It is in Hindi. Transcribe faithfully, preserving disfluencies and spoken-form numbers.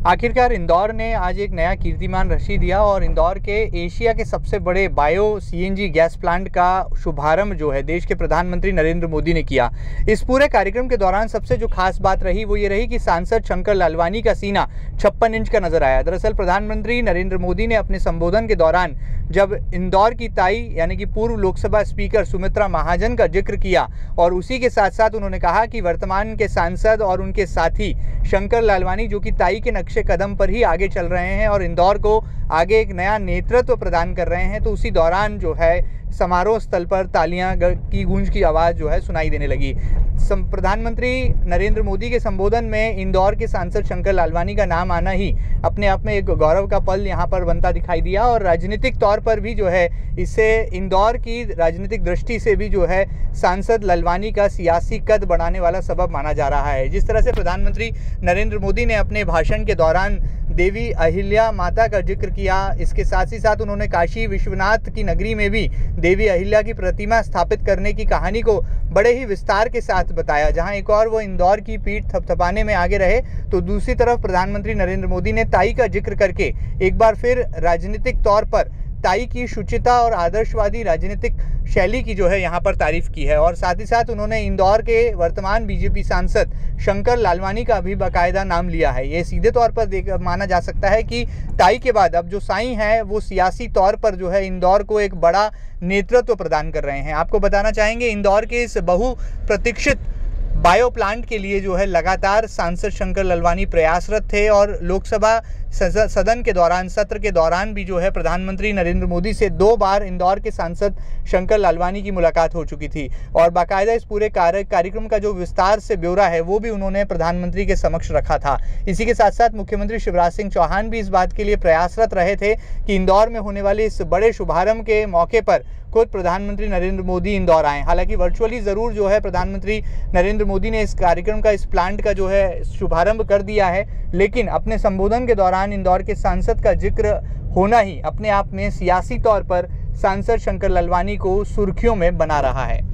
आखिरकार इंदौर ने आज एक नया कीर्तिमान रची दिया और इंदौर के एशिया के सबसे बड़े बायो सीएनजी गैस प्लांट का शुभारंभ जो है देश के प्रधानमंत्री नरेंद्र मोदी ने किया। इस पूरे कार्यक्रम के दौरान सबसे जो खास बात रही वो ये रही कि सांसद शंकर लालवानी का सीना छप्पन इंच का नजर आया। दरअसल प्रधानमंत्री नरेंद्र मोदी ने अपने संबोधन के दौरान जब इंदौर की ताई यानी कि पूर्व लोकसभा स्पीकर सुमित्रा महाजन का जिक्र किया और उसी के साथ साथ उन्होंने कहा कि वर्तमान के सांसद और उनके साथी शंकर लालवानी जो कि ताई के नक्शे कदम पर ही आगे चल रहे हैं और इंदौर को आगे एक नया नेतृत्व प्रदान कर रहे हैं, तो उसी दौरान जो है समारोह स्थल पर तालियां की गूंज की आवाज़ जो है सुनाई देने लगी। प्रधानमंत्री नरेंद्र मोदी के संबोधन में इंदौर के सांसद शंकर लालवानी का नाम आना ही अपने आप में एक गौरव का पल यहां पर बनता दिखाई दिया और राजनीतिक तौर पर भी जो है इससे इंदौर की राजनीतिक दृष्टि से भी जो है सांसद लालवानी का सियासी कद बढ़ाने वाला सबब माना जा रहा है। जिस तरह से प्रधानमंत्री नरेंद्र मोदी ने अपने भाषण के दौरान देवी अहिल्या माता का जिक्र किया, इसके साथ ही साथ उन्होंने काशी विश्वनाथ की नगरी में भी देवी अहिल्या की प्रतिमा स्थापित करने की कहानी को बड़े ही विस्तार के साथ बताया। जहां एक और वो इंदौर की पीठ थपथपाने में आगे रहे तो दूसरी तरफ प्रधानमंत्री नरेंद्र मोदी ने ताई का जिक्र करके एक बार फिर राजनीतिक तौर पर ताई की शुचिता और आदर्शवादी राजनीतिक शैली की जो है यहाँ पर तारीफ की है और साथ ही साथ उन्होंने इंदौर के वर्तमान बीजेपी सांसद शंकर लालवानी का भी बाकायदा नाम लिया है। ये सीधे तौर पर देख माना जा सकता है कि ताई के बाद अब जो साई हैं वो सियासी तौर पर जो है इंदौर को एक बड़ा नेतृत्व प्रदान कर रहे हैं। आपको बताना चाहेंगे इंदौर के इस बहु प्रतीक्षित बायो प्लांट के लिए जो है लगातार सांसद शंकर लालवानी प्रयासरत थे और लोकसभा सदन के दौरान सत्र के दौरान भी जो है प्रधानमंत्री नरेंद्र मोदी से दो बार इंदौर के सांसद शंकर लालवानी की मुलाकात हो चुकी थी और बाकायदा इस पूरे कार्य कार्यक्रम का जो विस्तार से ब्यौरा है वो भी उन्होंने प्रधानमंत्री के समक्ष रखा था। इसी के साथ साथ मुख्यमंत्री शिवराज सिंह चौहान भी इस बात के लिए प्रयासरत रहे थे कि इंदौर में होने वाले इस बड़े शुभारंभ के मौके पर खुद प्रधानमंत्री नरेंद्र मोदी इंदौर आए। हालांकि वर्चुअली ज़रूर जो है प्रधानमंत्री नरेंद्र मोदी ने इस कार्यक्रम का इस प्लांट का जो है शुभारंभ कर दिया है, लेकिन अपने संबोधन के दौरान इंदौर के सांसद का जिक्र होना ही अपने आप में सियासी तौर पर सांसद शंकर लालवानी को सुर्खियों में बना रहा है।